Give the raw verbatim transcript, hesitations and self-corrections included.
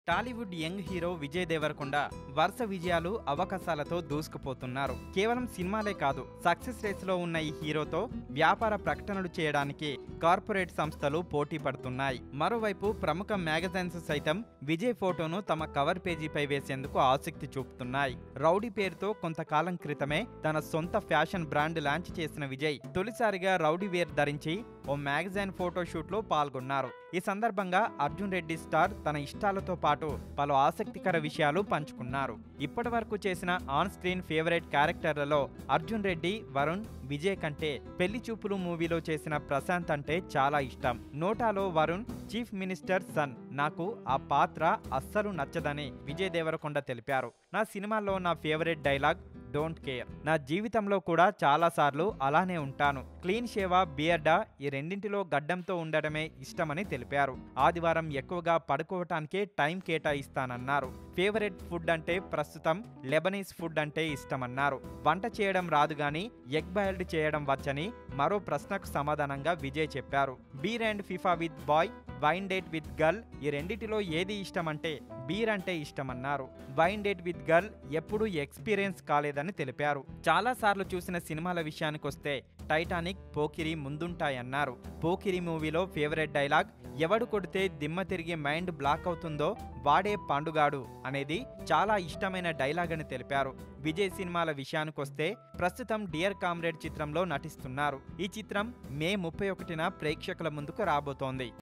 Tollywood young hero Vijay Deverakonda వరుస విజయాలు అవకాశాలతో దూసుకుపోతున్నారు. కేవలం సినిమాలే కాదు, సక్సెస్ రేస్ లో ఉన్న ఈ హీరోతో వ్యాపార ప్రకటనలు చేయడానికి కార్పొరేట్ సంస్థలు పోటీ పడుతున్నాయి. మరోవైపు ప్రముఖ మ్యాగజైన్స్ సైతం విజయ్ ఫోటోను తమ కవర్ పేజీపై వేసేందుకు ఆసక్తి చూపుతున్నాయి. రౌడీ పేరుతో కొంతకాలం క్రితమే తన సొంత ఫ్యాషన్ బ్రాండ్ లాంచ్ చేసిన విజయ్ తొలిసారిగా రౌడీ వేర్ ధరించి ఓ మ్యాగజైన్ ఫోటోషూట్ లో పాల్గొన్నారు. ఈ సందర్భంగా అర్జున్ రెడ్డి స్టార్ తన ఇష్టాలతో పాటు పలు ఆసక్తికర విషయాలు పంచుకున్నారు. ఇప్పటి వరకు చేసిన ఆన్ స్క్రీన్ ఫేవరెట్ క్యారెక్టర్లలో అర్జున్ రెడ్డి, వరుణ్, విజయ్ కంటే పెళ్లి చూపులు మూవీలో చేసిన ప్రశాంత్ అంటే చాలా ఇష్టం. నోటాలో వరుణ్ చీఫ్ మినిస్టర్ సన్, నాకు ఆ పాత్ర అస్సలు నచ్చదని విజయ్ దేవరకొండ తెలిపారు. నా సినిమాలో నా ఫేవరెట్ డైలాగ్ డోంట్ కేర్. నా జీవితంలో కూడా చాలా సార్లు అలానే ఉంటాను. క్లీన్ షేవా, బియర్డా ఈ రెండింటిలో గడ్డంతో ఉండడమే ఇష్టమని తెలిపారు. ఆదివారం ఎక్కువగా పడుకోవటానికే టైం కేటాయిస్తానన్నారు. ఫేవరెట్ ఫుడ్ అంటే ప్రస్తుతం లెబనీస్ ఫుడ్ అంటే ఇష్టమన్నారు. వంట చేయడం రాదు గాని ఎగ్ బాయిల్డ్ చేయడం వచ్చని మరో ప్రశ్నకు సమాధానంగా విజయ్ చెప్పారు. Beer and FIFA with boy, wine date with girl ఈ రెండిటిలో ఏది ఇష్టమంటే బీర్ అంటే ఇష్టమన్నారు. వైన్ డేట్ విత్ గర్ల్ ఎప్పుడూ ఎక్స్పీరియన్స్ కాలేదని తెలిపారు. చాలా సార్లు చూసిన సినిమాల విషయానికొస్తే టైటానిక్, పోకిరి ముందుంటాయన్నారు. పోకిరి మూవీలో ఫేవరెట్ డైలాగ్ ఎవడు కొడితే దిమ్మ తిరిగి మైండ్ బ్లాక్ అవుతుందో వాడే పండుగాడు అనేది చాలా ఇష్టమైన డైలాగ్ అని తెలిపారు. విజయ్ సినిమాల విషయానికొస్తే ప్రస్తుతం డియర్ కామ్రేడ్ చిత్రంలో నటిస్తున్నారు. ఈ చిత్రం మే ముప్పై ఒకటిన ప్రేక్షకుల ముందుకు రాబోతోంది.